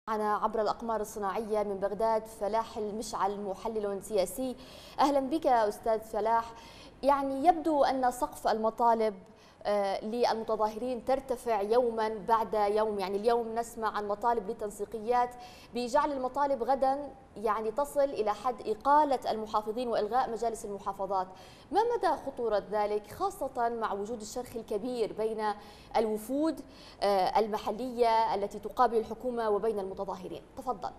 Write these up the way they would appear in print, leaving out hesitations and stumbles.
معنا عبر الأقمار الصناعية من بغداد فلاح المشعل، محلل سياسي. أهلا بك أستاذ فلاح. يعني يبدو أن سقف المطالب للمتظاهرين ترتفع يوما بعد يوم، يعني اليوم نسمع عن مطالب للتنسيقيات بجعل المطالب غدا يعني تصل إلى حد إقالة المحافظين وإلغاء مجالس المحافظات. ما مدى خطورة ذلك خاصة مع وجود الشرخ الكبير بين الوفود المحلية التي تقابل الحكومة وبين المتظاهرين؟ تفضل.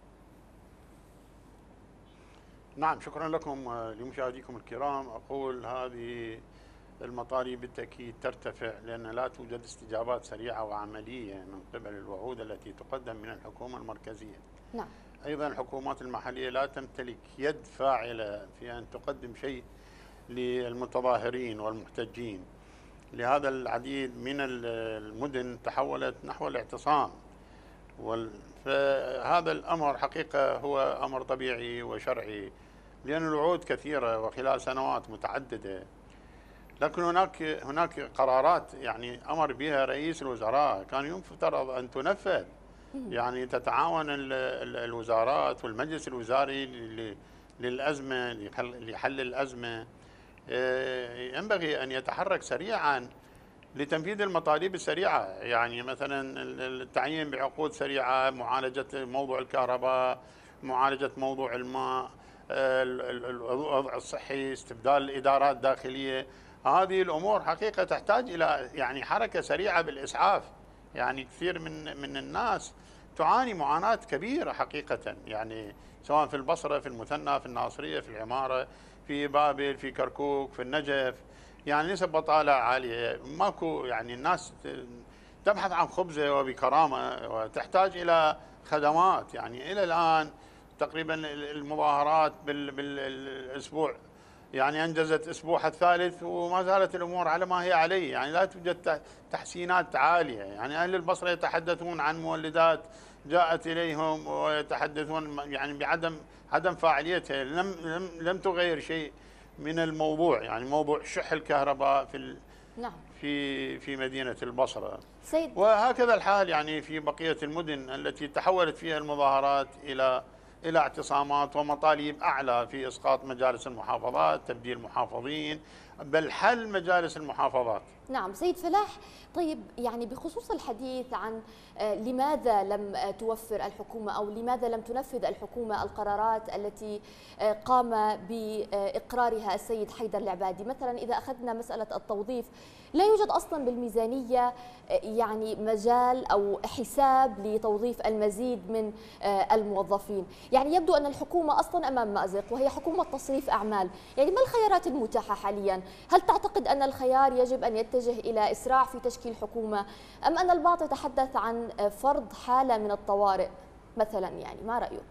نعم، شكرا لكم لمشاهديكم الكرام. أقول هذه المطالب بالتأكيد ترتفع لأن لا توجد استجابات سريعة وعملية من قبل الوعود التي تقدم من الحكومة المركزية. نعم. أيضا الحكومات المحلية لا تمتلك يد فاعلة في أن تقدم شيء للمتظاهرين والمحتجين. لهذا العديد من المدن تحولت نحو الاعتصام، فهذا الأمر حقيقة هو أمر طبيعي وشرعي لأن الوعود كثيرة وخلال سنوات متعددة، لكن هناك قرارات يعني أمر بها رئيس الوزراء كان يفترض أن تنفذ. يعني تتعاون الوزارات والمجلس الوزاري للأزمة، لحل الأزمة. ينبغي أن يتحرك سريعا لتنفيذ المطالب السريعة، يعني مثلا التعيين بعقود سريعة، معالجة موضوع الكهرباء، معالجة موضوع الماء، الوضع الصحي، استبدال الإدارات الداخلية. هذه الأمور حقيقة تحتاج إلى يعني حركة سريعة بالإسعاف. يعني كثير من الناس تعاني معاناة كبيرة حقيقة، يعني سواء في البصرة، في المثنى، في الناصرية، في العمارة، في بابل، في كركوك، في النجف. يعني نسب بطالة عالية، ماكو يعني الناس تبحث عن خبزة وبكرامة وتحتاج إلى خدمات. يعني إلى الآن تقريبا المظاهرات بالأسبوع يعني أنجزت أسبوعها الثالث وما زالت الأمور على ما هي عليه، يعني لا توجد تحسينات عالية. يعني أهل البصرة يتحدثون عن مولدات جاءت إليهم ويتحدثون يعني عدم فاعليتها، لم تغير شيء من الموضوع، يعني موضوع شح الكهرباء نعم في مدينة البصرة. سيد. وهكذا الحال يعني في بقية المدن التي تحولت فيها المظاهرات إلى اعتصامات ومطالب أعلى في إسقاط مجالس المحافظات، تبديل محافظين، بل حل مجالس المحافظات. نعم سيد فلاح. طيب يعني بخصوص الحديث عن لماذا لم توفر الحكومة أو لماذا لم تنفذ الحكومة القرارات التي قام بإقرارها السيد حيدر العبادي، مثلا إذا أخذنا مسألة التوظيف لا يوجد أصلا بالميزانية يعني مجال أو حساب لتوظيف المزيد من الموظفين. يعني يبدو أن الحكومة أصلا أمام مأزق وهي حكومة تصريف أعمال. يعني ما الخيارات المتاحة حاليا؟ هل تعتقد أن الخيار يجب أن يتجه إلى إسراع في تشكيل حكومة أم أن البعض يتحدث عن فرض حالة من الطوارئ مثلا؟ يعني ما رأيك؟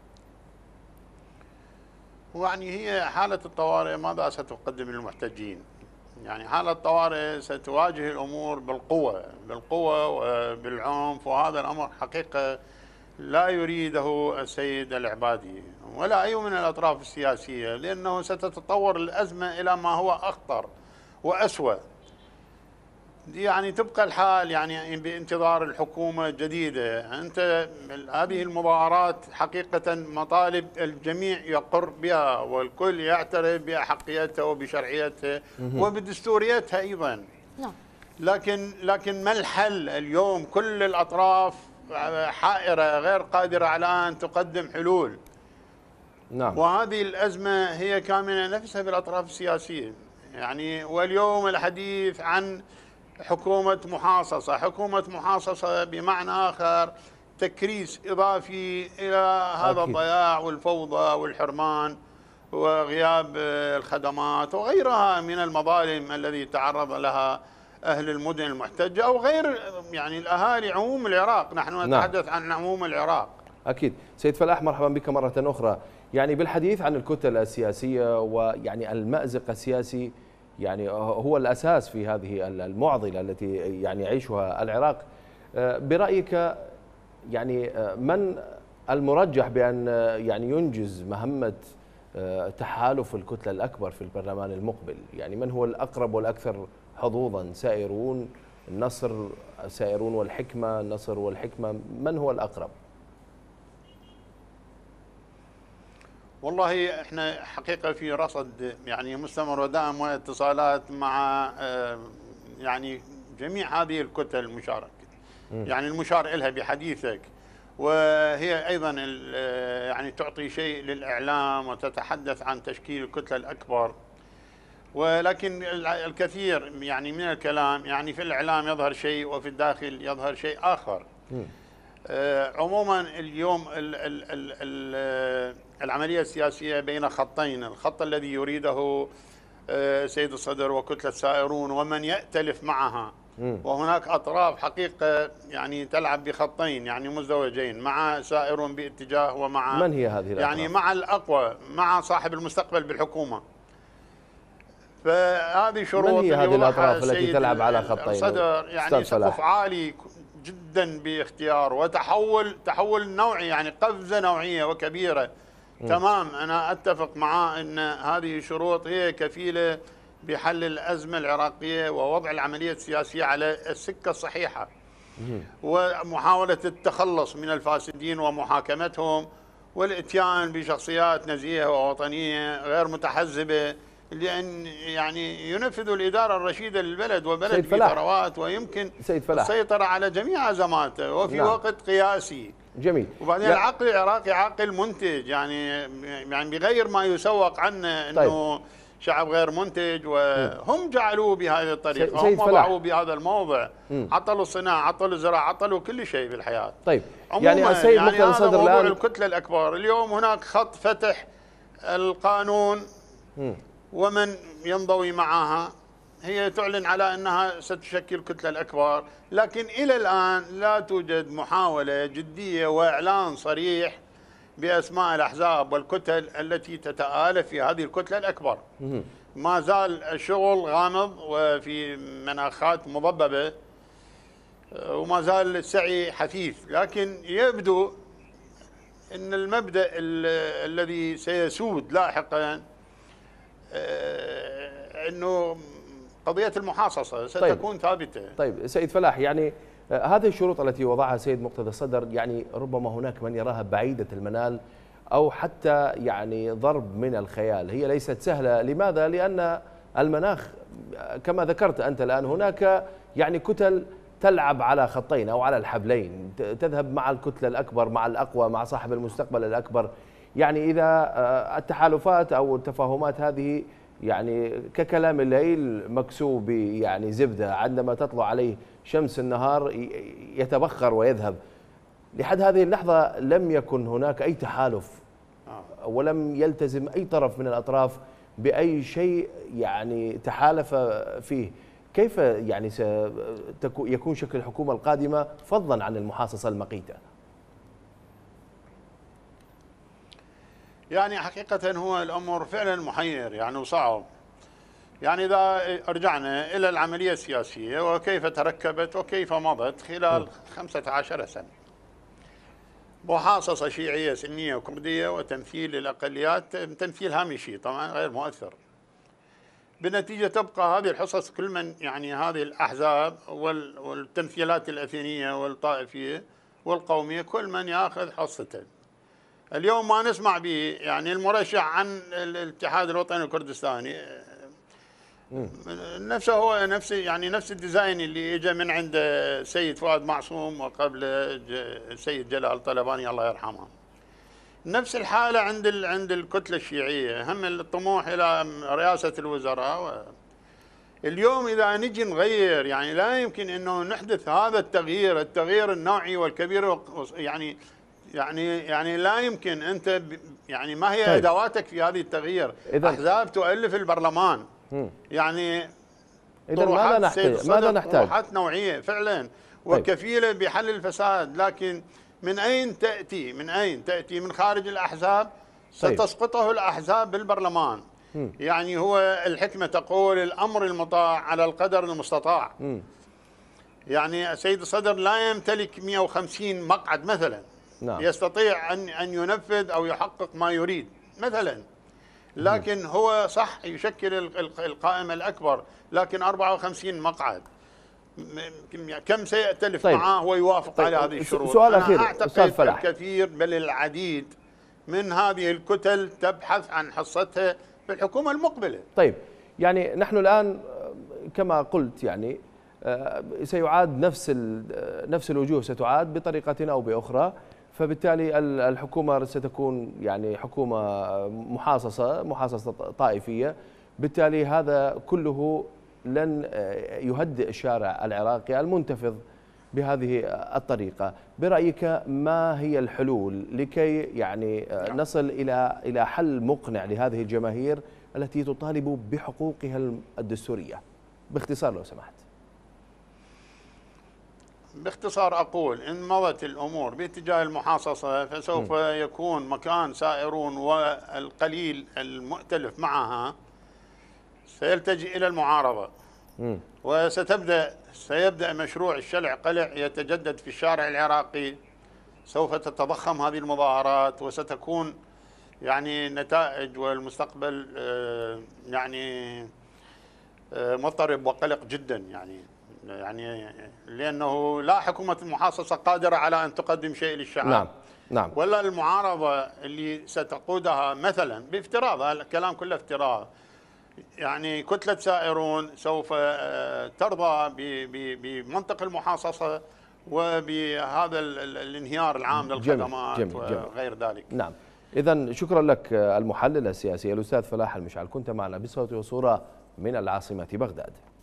يعني هي حالة الطوارئ ماذا ستقدم للمحتجين؟ يعني حالة الطوارئ ستواجه الأمور بالقوة وبالعنف، وهذا الأمر حقيقة لا يريده السيد العبادي ولا أي من الأطراف السياسية، لأنه ستتطور الأزمة إلى ما هو أخطر وأسوأ. يعني تبقى الحال يعني بانتظار الحكومة الجديدة. أنت هذه المظاهرات حقيقة مطالب الجميع يقر بها والكل يعترف بأحقيتها وبشرعيتها وبدستوريتها أيضا. نعم. لكن ما الحل اليوم؟ كل الأطراف حائرة غير قادرة على أن تقدم حلول. نعم. وهذه الأزمة هي كامنة نفسها بالأطراف السياسية. يعني واليوم الحديث عن حكومة محاصصة بمعنى آخر تكريس إضافي إلى هذا الضياع والفوضى والحرمان وغياب الخدمات وغيرها من المظالم الذي تعرض لها أهل المدن المحتجة أو غير يعني الأهالي عموم العراق. نحن نتحدث عن عموم العراق. أكيد. سيد فلاح مرحبا بك مرة أخرى. يعني بالحديث عن الكتل السياسية ويعني المأزق السياسي يعني هو الأساس في هذه المعضلة التي يعني يعيشها العراق. برأيك يعني من المرجح بأن يعني ينجز مهمة تحالف الكتلة الأكبر في البرلمان المقبل؟ يعني من هو الأقرب والأكثر حظوظا؟ سائرون النصر، سائرون والحكمة، النصر والحكمة، من هو الأقرب؟ والله احنا حقيقه في رصد يعني مستمر ودائم واتصالات مع يعني جميع هذه الكتل المشاركه، يعني المشار لها بحديثك، وهي ايضا يعني تعطي شيء للاعلام وتتحدث عن تشكيل الكتله الاكبر، ولكن الكثير يعني من الكلام يعني في الاعلام يظهر شيء وفي الداخل يظهر شيء اخر. عموما اليوم العمليه السياسيه بين خطين، الخط الذي يريده سيد الصدر وكتله سائرون ومن يأتلف معها، وهناك أطراف حقيقة يعني تلعب بخطين يعني مزدوجين، مع سائرون باتجاه ومع من هي هذه الأطراف؟ يعني مع الأقوى، مع صاحب المستقبل بالحكومة. فهذه شروط. من هي هذه الأطراف التي تلعب على خطين؟ الصدر يعني سقف عالي جدا باختيار وتحول نوعي، يعني قفزة نوعية وكبيرة. تمام، أنا أتفق معه أن هذه الشروط هي كفيلة بحل الأزمة العراقية ووضع العملية السياسية على السكة الصحيحة، ومحاولة التخلص من الفاسدين ومحاكمتهم والإتيان بشخصيات نزيهة ووطنية غير متحزبة، لأن يعني ينفذوا الإدارة الرشيدة للبلد، وبلد في ثروات ويمكن السيطرة على جميع أزماته وفي وقت قياسي. جميل. وبعدين العقل العراقي عقل منتج، يعني بغير ما يسوق عنه أنه شعب غير منتج، وهم جعلوه بهذه الطريقة، هم وضعوه بهذا الموضع، عطلوا الصناعة، عطلوا الزراعة، عطلوا كل شيء في الحياة. طيب يعني السيد مقتدى الصدر موضوع الكتلة الأكبر. اليوم هناك خط فتح القانون ومن ينضوي معها، هي تعلن على أنها ستشكل كتلة الأكبر، لكن إلى الآن لا توجد محاولة جدية وإعلان صريح بأسماء الأحزاب والكتل التي تتآلف في هذه الكتلة الأكبر. ما زال الشغل غامض وفي مناخات مضببة، وما زال السعي حثيث، لكن يبدو أن المبدأ الذي سيسود لاحقا أنه قضية المحاصصة ستكون ثابتة. طيب سيد فلاح، يعني هذه الشروط التي وضعها سيد مقتدى الصدر يعني ربما هناك من يراها بعيدة المنال أو حتى يعني ضرب من الخيال، هي ليست سهلة. لماذا؟ لأن المناخ كما ذكرت أنت الآن هناك يعني كتل تلعب على خطين أو على الحبلين، تذهب مع الكتلة الأكبر، مع الأقوى، مع صاحب المستقبل الأكبر. يعني إذا التحالفات أو التفاهمات هذه يعني ككلام الليل مكسوب يعني زبدة، عندما تطلع عليه شمس النهار يتبخر ويذهب. لحد هذه اللحظة لم يكن هناك أي تحالف ولم يلتزم أي طرف من الأطراف بأي شيء يعني تحالف فيه. كيف يعني يكون شكل الحكومة القادمة فضلا عن المحاصصة المقيتة؟ يعني حقيقة هو الأمر فعلا محير يعني وصعب. يعني إذا رجعنا إلى العملية السياسية وكيف تركبت وكيف مضت خلال 15 سنة، محاصصة شيعية سنية وكردية وتمثيل الأقليات، تمثيل هامشي طبعا غير مؤثر. بالنتيجة تبقى هذه الحصص كل من يعني هذه الأحزاب والتمثيلات الأثنية والطائفية والقومية كل من يأخذ حصته. اليوم ما نسمع به يعني المرشح عن الاتحاد الوطني الكردستاني نفسه هو نفس الديزاين اللي اجى من عند السيد فؤاد معصوم وقبل السيد جلال طلباني الله يرحمه. نفس الحاله عند الكتله الشيعيه، هم الطموح الى رئاسه الوزراء. اليوم اذا نجي نغير يعني لا يمكن انه نحدث هذا التغيير النوعي والكبير، يعني لا يمكن. انت يعني ما هي ادواتك في هذه التغيير؟ احزاب تؤلف البرلمان، يعني إذا ماذا نحتاج؟ طروحات نوعيه فعلا وكفيله بحل الفساد، لكن من اين تاتي؟ من خارج الاحزاب ستسقطه الاحزاب بالبرلمان. يعني هو الحكمه تقول الامر المطاع على القدر المستطاع. يعني السيد الصدر لا يمتلك 150 مقعد مثلا يستطيع أن ينفذ أو يحقق ما يريد مثلا، لكن هو صح يشكل القائمة الأكبر، لكن 54 مقعد كم سيأتلف معه ويوافق على هذه الشروط؟ سؤال أخير أعتقد الكثير بل العديد من هذه الكتل تبحث عن حصتها في الحكومة المقبلة. طيب يعني نحن الآن كما قلت يعني سيعاد نفس الوجوه ستعاد بطريقة أو بأخرى، فبالتالي الحكومة ستكون يعني حكومة محاصصة طائفية، بالتالي هذا كله لن يهدئ الشارع العراقي المنتفض بهذه الطريقة. برأيك ما هي الحلول لكي يعني نصل إلى حل مقنع لهذه الجماهير التي تطالب بحقوقها الدستورية؟ باختصار لو سمحت. باختصار أقول إن مضت الأمور باتجاه المحاصصة فسوف يكون مكان سائرون والقليل المؤتلف معها سيلتجئ إلى المعارضة، سيبدأ مشروع الشلع قلع يتجدد في الشارع العراقي. سوف تتضخم هذه المظاهرات وستكون يعني نتائج والمستقبل يعني مضطرب وقلق جدا، يعني لأنه لا حكومة المحاصصة قادرة على أن تقدم شيء للشعب. نعم. ولا المعارضة اللي ستقودها مثلا بافتراض، هذا الكلام كله افتراض، يعني كتلة سائرون سوف ترضى بمنطق المحاصصة وبهذا الانهيار العام للخدمات وغير ذلك. نعم. إذن شكرا لك المحلل السياسي الأستاذ فلاح المشعل، كنت معنا بصوت وصورة من العاصمة بغداد.